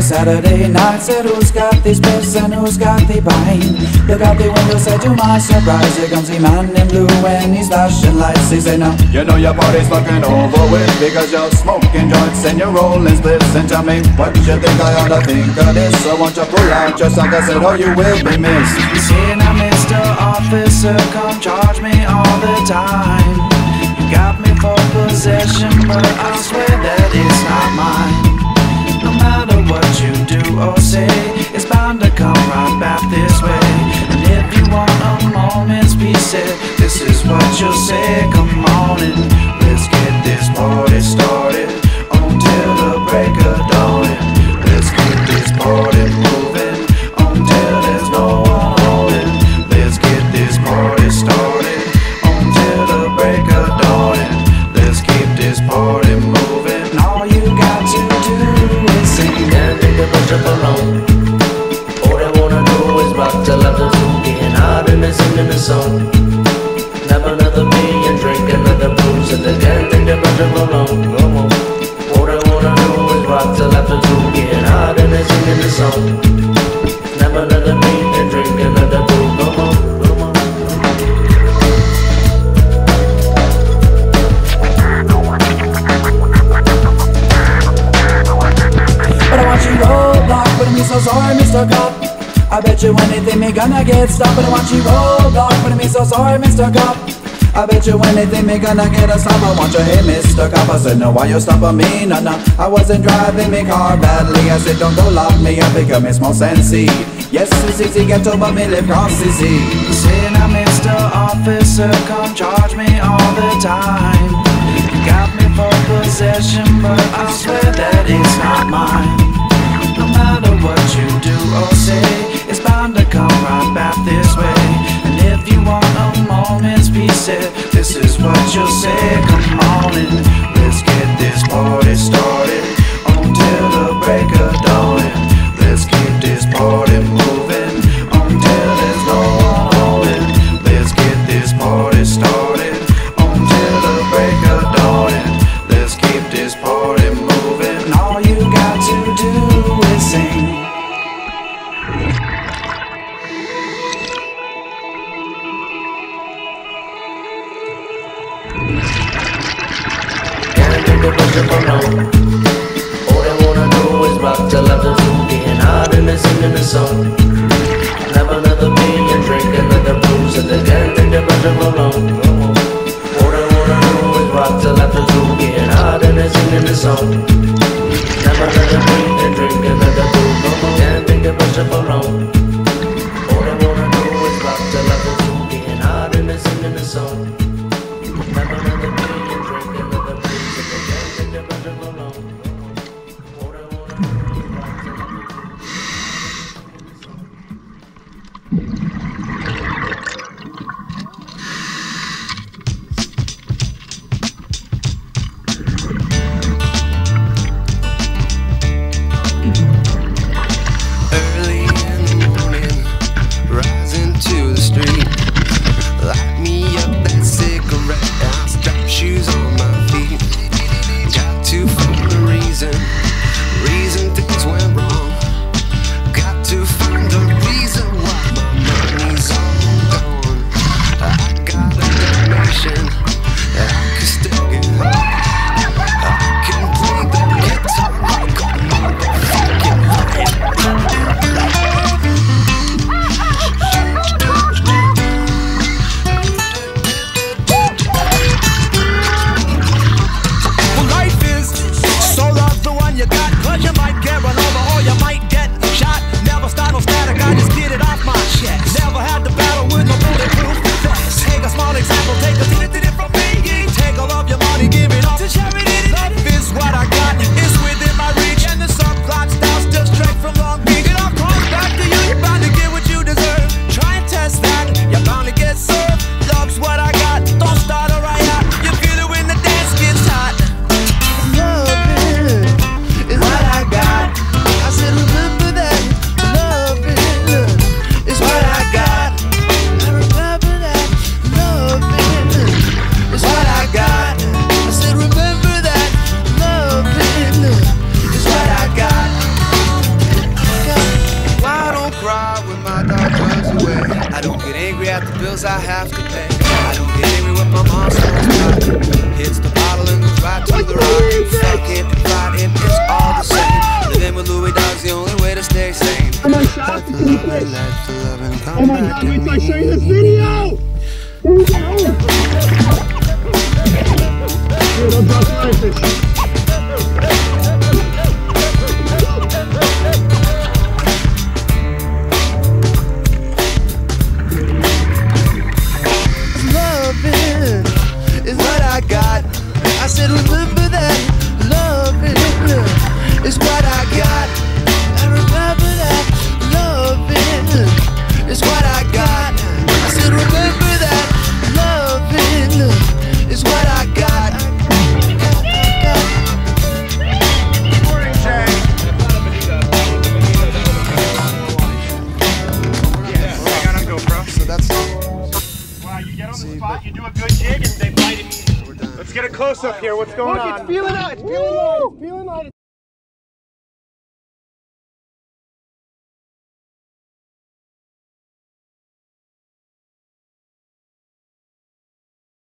Saturday night. Said who's got this piss and who's got the pine? Look out the window, said to my surprise, here comes the man in blue and he's flashing lights. He said, now you know your party's fucking over with, because you're smoking joints and you're rolling splits. And tell me what you think I ought to think of this. So won't you pull out your sock? I said, oh, you will be missed. You see now, Mr. Officer, come charge me all the time. You got me for possession, but I swear that it's not mine. No matter what you do or say, it's bound to come right back this way. And if you want a moment's peace, this is what you'll say. Come on and let's get this party started until the break of dawn. Let's keep this party moving until there's no one holding. Let's get this party started until the break of dawn. Let's keep this party moving. All you got to do is sing. Can't take a bunch of alone. All I wanna do is rock till after 2, getting hot and singing the song. Have another beer and drink another booze, and I can't take a bunch of alone. Come on. All I wanna do is rock till after 2, getting hot and singing the song. Have another beer and drink another booze. Come on, come on. But I want you roadblock, but I'm so sorry, Mr. Cop. I bet you anything me gonna get stopped. But I want you roadblock, but I'm so sorry, Mr. Cop. I bet you anything me gonna get a stop. I want you, hey, Mr. Cop. I said, no, why you stopping me? No, no, I wasn't driving me car badly. I said, don't go lock me up, become it's more sensey. Yes, it's easy, get over me, live cross easy. Say now, Mr. Officer, come charge me all the time. You got me for possession, but I swear that it's not mine. No matter what you do or say, it's bound to come right back this way. And if you want a moment's peace, this is what you'll say. Come on and let's get this party started until the break of dawn. Let's keep this party moving until there's no one holding. Let's get this party started until the break of dawn. Let's keep this party moving. All you got to do is sing. Can't take a bunch of alone. All I wanna do is rock till after 2, getting hot and singing the song. Have another beer and drink another booze, and I can't take a bunch of alone. All I wanna do is rock till after 2, getting hot and singing the song. Have another beer and drink another booze. Can't take a bunch of alone. All I wanna do is rock till after 2, getting hot and singing the song. Have another beer and drink another booze, and I can't take a bunch of alone. All I wanna do is rock till after 2. Early in the to the rock. Fuck it, fight it, it's all the same. Living with Louis Dog's the only way to stay sane. Oh my God, wait till I show you this video! Here we go! Here, don't drop the knife fish. I said remember that loving is what I got. I remember that loving is what I got. I said remember that loving is what I got. Morning, Jay. Yeah, I got on GoPro. So that's wow, you get on the spot, you do a good jig, and they bite immediately. Let's get a close up here. What's going on? Look, it's peeling out. It's peeling out. It's peeling